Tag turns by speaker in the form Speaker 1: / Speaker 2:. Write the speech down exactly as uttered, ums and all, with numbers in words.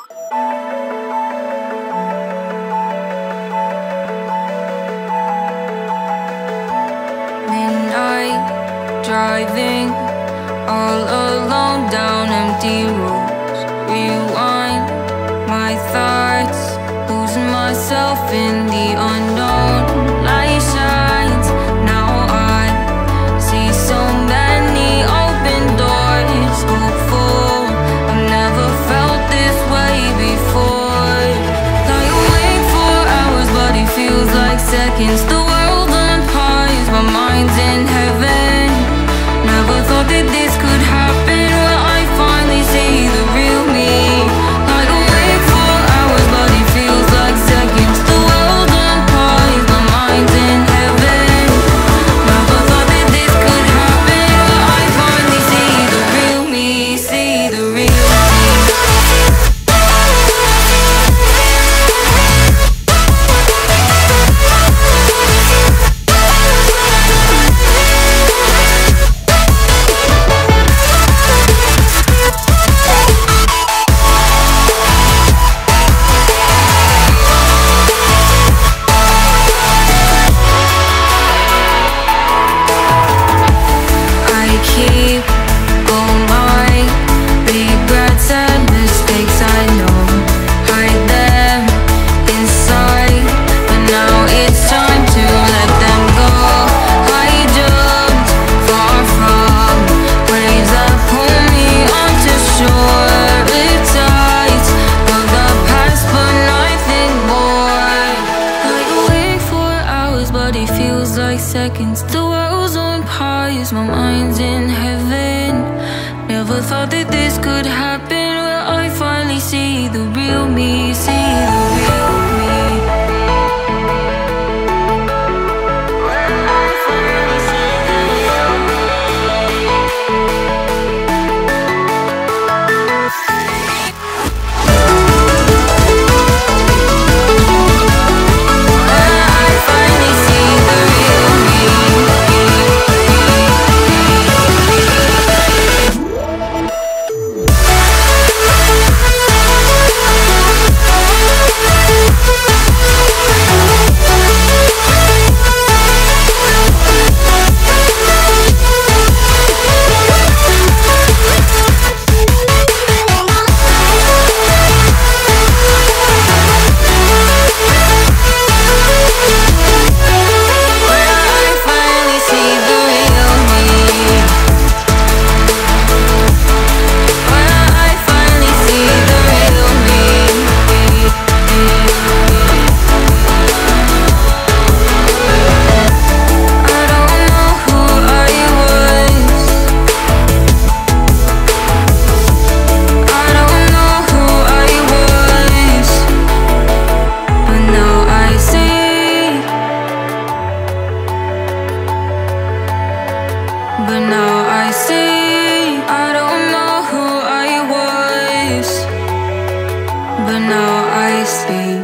Speaker 1: Midnight, driving all alone down empty roads. Rewind my thoughts, losing myself in the unknown. Light shines, now I see so many open doors. Hopeful, I've never felt this way before. Lie awake for hours, but it feels like seconds. The world unpause, my mind's in heaven. Never thought that this could happen, where I finally see the real me. Lie awake for hours, but it feels like seconds. The world unpause, my mind's in heaven. Never thought that this could happen, where I finally see the real me, see the real me. Keep all my regrets and mistakes, I know. Hide them inside, but now it's time to let them go. I jumped far from waves that pull me onto shore. With tides of the past, but nothing more. Lie awake for hours, but it feels like seconds. The world's on pause, my mind's in heaven. Never thought that this could happen, where I finally see the real me, see the real me. Where I finally see the real me. Where I finally see the real me. But now I see, I don't know who I was. But now I see.